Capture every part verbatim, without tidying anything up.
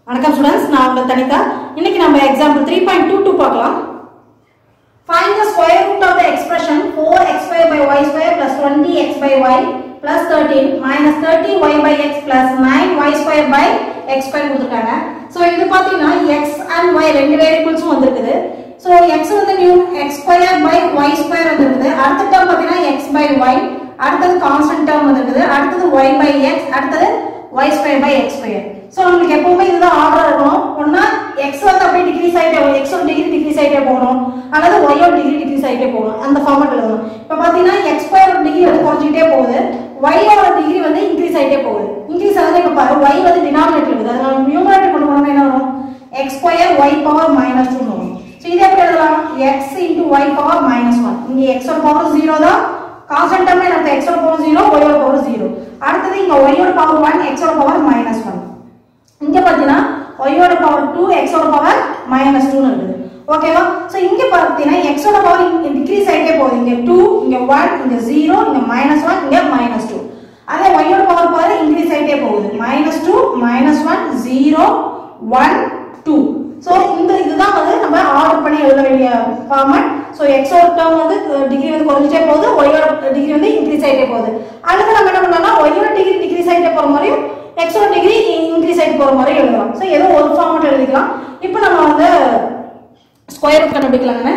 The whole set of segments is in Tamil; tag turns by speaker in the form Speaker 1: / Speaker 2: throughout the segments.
Speaker 1: வணக்கம் ஸ்டூடண்ட்ஸ், நான் உங்க தனிதா. இன்னைக்கு நம்ம example three point two two பார்க்கலாம். Find the square root of the expression four x squared by y squared plus twenty x by y plus thirteen minus thirty y by x plus nine y squared by x squared கொடுத்திருக்காங்க. சோ இது பாத்தீங்கன்னா x and y ரெண்டு வேரியபிள்ஸும் வந்திருக்குது. சோ x வந்து new x squared by y squared வந்திருக்குது. அடுத்த டேர்ம் பாத்தீங்கன்னா x by y, அடுத்தது கான்ஸ்டன்ட் டேர்ம் வந்திருக்குது. அடுத்தது y by x, அடுத்தது y squared by x squared. So நமக்கு எப்பவுமே இதுதான் ஆர்டர் இருக்கணும். ஒண்ணா x வந்து அப்படியே டிக்ரீஸ் ஆயிட்டே போகும், x ஓட டிகிரி டிக்ரீஸ் ஆயிட்டே போகணும், அல்லது y ஓட டிகிரி டிக்ரீஸ் ஆயிட்டே போகணும். அந்த ஃபார்மட் எழுதணும். இப்போ பாத்தீங்கன்னா x ஸ்கொயர் ஓட டிகிரி வந்து குறைஞ்சிட்டே போகுது, y ஓட டிகிரி வந்து இன்க்ரீஸ் ஆயிட்டே போகுது. இன்க்ரீஸ் ஆகுது. இப்போ பாரு y வந்து டினாமினேட்டர் இருக்குது, அதனால நியூமரேட்டர் கொண்டு போனா என்ன வரும்? x square y power minus two வரும். சோ இத எப்படி எழுதலாம்? x into y power minus one. இங்க x ஓட பவர் zero தான், கான்ஸ்டன்ட் டேர்ம்ல நம்ம x ஓட பவர் zero, y ஓட பவர் zero. அடுத்து இங்க y ஓட பவர் one, x ஓட பவர் minus one. இங்க பாத்தீனா y ஓட பவர் two, x ஓட பவர் minus two னு இருக்குது. ஓகேவா? சோ இங்க பாத்தீனா x ஓட பவர் டிக்ரீஸ் ஆயிட்டே போகுது. இங்க two, இங்க one, இங்க zero, இங்க minus one, இங்க minus two. அதே y ஓட பவர் பாரு இன்கிரீஸ் ஆயிட்டே போகுது. minus two, minus one, zero, one, two. So இந்த இதுதான் வந்து நம்ம ஆர்டர் பண்ணி எழுத வேண்டிய ஃபார்மட். சோ x ஓட டேர்ம் வந்து டிகிரி வந்து குறைஞ்சிட்டே போகுது, y ஓட டிகிரி வந்து இன்கிரீஸ் ஆயிட்டே போகுது. அடுத்து நம்ம என்ன பண்ணலாம்? y ஓட டிகிரி டிக்ரீஸ் ஆயிட்டே போற மாதிரியும் x ஓட டிகிரி இன்கிரீஸ் ஆயிட்டு போற மாதிரி எழுதலாம். சோ ஏதோ ஒரு ஃபார்மட் எழுதிக்கலாம். இப்போ நம்ம வந்து ஸ்கொயர் ரூட் கண்டுபிடிக்கலாம்ங்க.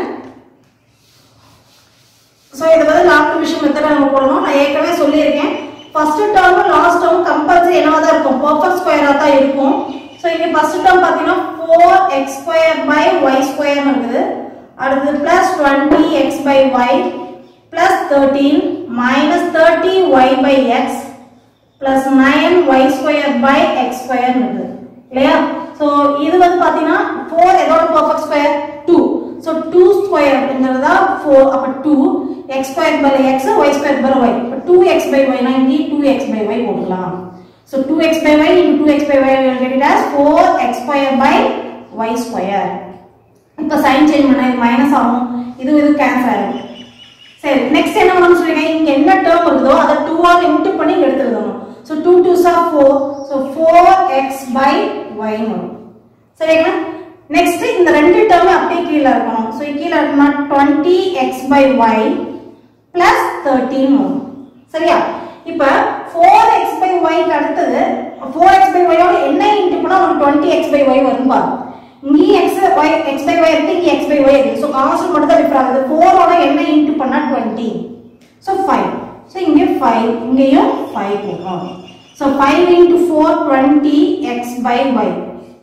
Speaker 1: சோ இது வந்து லாஸ்ட் டிவிஷன் மெத்தட் நம்ம போடணும். நான் ஏற்கனவே சொல்லியிருக்கேன், first term last term compulsory என்னவா தான் இருக்கும்? பெர்ஃபெக்ட் ஸ்கொயரா தான் இருக்கும். சோ இங்க ஃபர்ஸ்ட் டேர்ம் பாத்தீங்கன்னா four x squared by y squared இருக்குது. அடுத்து plus twenty x by y plus thirteen minus thirty y by x plus nine y squared by x squared இருக்குது இல்லையா? சோ இது வந்து பாத்தீங்கன்னா four எதோட perfect square? two. So two square அப்படிங்கறதா four. அப்ப two x squared by x, y squared by y. அப்ப two x by y னா இங்க two x by y போடலாம். So two x by y into two x by y we will get it as four x squared by y squared. இப்ப சைன் சேஞ்ச் பண்ணா இது மைனஸ் ஆகும், இது இது கேன்சல் ஆகும். சரி, நெக்ஸ்ட் என்ன பண்ணனும் சொல்றீங்க? இங்க என்ன டேர்ம் இருக்குதோ அத two ஆல் இன்டு பண்ணி எடுத்துறணும். So two twos are four. So four x by y வரும். சரிங்களா? நெக்ஸ்ட் இந்த ரெண்டு டேர்ம் அப்படியே கீழ இருக்கணும். So கீழ இருக்குனா twenty x by y plus thirteen வரும். சரியா? இப்ப four x by y க்கு அடுத்து four x by y ஓட என்ன இன்டு பண்ணா உங்களுக்கு twenty x by y வரும் பாரு. இங்க x y x by y இருக்கு, இங்க x by y இருக்கு. சோ கான்ஸ்டன்ட் மட்டும் தான் டிஃபர் ஆகுது. four ஓட என்ன இன்டு பண்ணா twenty. So five. சோ இங்க five, இங்கேயும் five போகும். சோ five into four, twenty x by y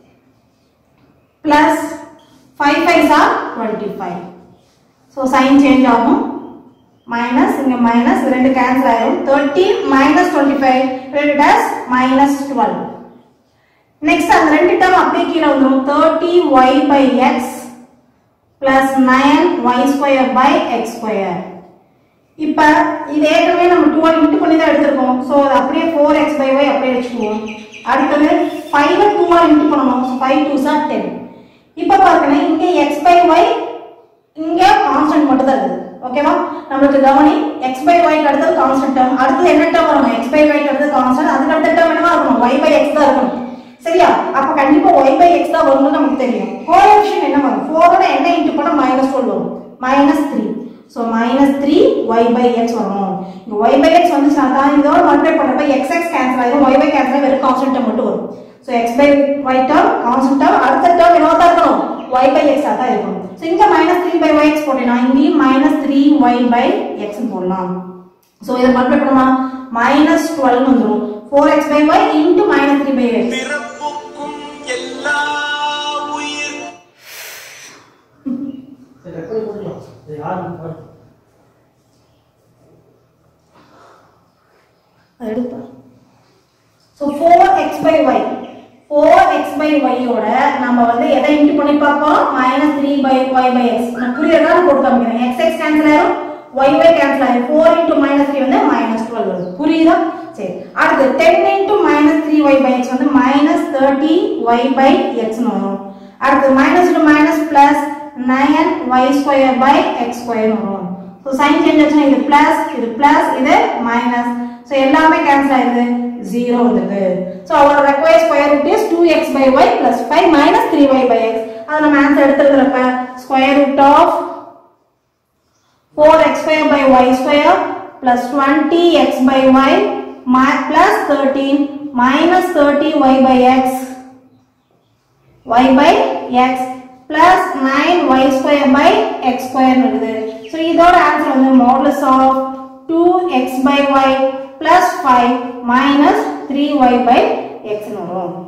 Speaker 1: plus five fives are twenty-five. So sign change ஆகும். minus இங்க minus ரெண்டு கேன்சல் ஆயிடும். thirty minus twenty-five it is minus twelve. next அந்த ரெண்டு டேர்ம் அப்படியே கீழ வந்துரும். thirty y by x plus nine y square by x square. இப்ப இது ஏற்கனவே நம்ம two ஆல் இன்டு பண்ணி தான் எடுத்துறோம். சோ அது அப்படியே four x by y அப்படியே வெச்சுக்குவோம். அடுத்து five two ஆல் இன்டு பண்ணனும். So five twos are ten. இப்ப பாருங்க இங்க x by y இங்க கான்ஸ்டன்ட் மட்டும் தான் இருக்கு. ஓகேவா? நமக்கு கவனி x by y க்கு அடுத்து கான்ஸ்டன்ட் டேர்ம், அடுத்து என்ன டேர்ம் வரும்? x by y க்கு அடுத்து கான்ஸ்டன்ட், அதுக்கு அடுத்த டேர்ம் என்னவா இருக்கும்? y by x தான் இருக்கும். சரியா? அப்ப கண்டிப்பா y by x தான் வரும்னு நமக்கு தெரியும். கோஎஃபிஷியன்ட் என்ன வரும்? four ஓட என்ன இன்டு பண்ணா minus twelve வரும். minus three. So minus three y by x வரும். இங்க y by x வந்துச்சுனா தான் இதோட மல்டிப்ளை பண்றப்ப x x கேன்சல் ஆயிடும், y by கேன்சல் ஆகி வெறும் கான்ஸ்டன்ட் டேர்ம் மட்டும் வரும். So x by y term constant term, அடுத்த டேர்ம் என்னவா தான் இருக்கணும்? y by x ஆ தான் இருக்கணும். சோ இங்க minus three by y x போட்டேனா இங்க minus three y by x ன்னு போடலாம். சோ இத மல்டிப்ளை பண்ணா minus twelve வந்துரும். four x by y into minus three by x. பிறப்புக்கும் எல்லா உயிர் சரி எப்படி போடலாம்? இது யாரு அது எடுப்பா. So four x by y four x by y ஓட நம்ம வந்து எதை இன்டு பண்ணி பார்ப்போம்? minus three by y by x. நான் புரியறதா போட்டு காமிக்கிறேன். x x கேன்சல் ஆயிடும், y y கேன்சல் ஆயிடும். four into minus three வந்து minus twelve வருது. புரியுதா? சரி, அடுத்து ten into minus three y by x வந்து minus thirty y by x னு வரும். அடுத்து minus into minus plus nine y square by x square வரும். சோ சைன் சேஞ்ச் ஆச்சுனா இது பிளஸ், இது பிளஸ், இது மைனஸ். So எல்லாமே cancel ஆயிடுது zero வந்துது. So our required square root is two x by y plus five minus three y by x. அது நம்ம ஆன்சர் எடுத்துக்கிறப்ப square root of four x square by y square plus twenty x by y plus thirteen minus thirty y by x y by x plus nine y square by x square வருது. So இதோட ஆன்சர் வந்து modulus of two x by y plus five minus three y by x வரும்.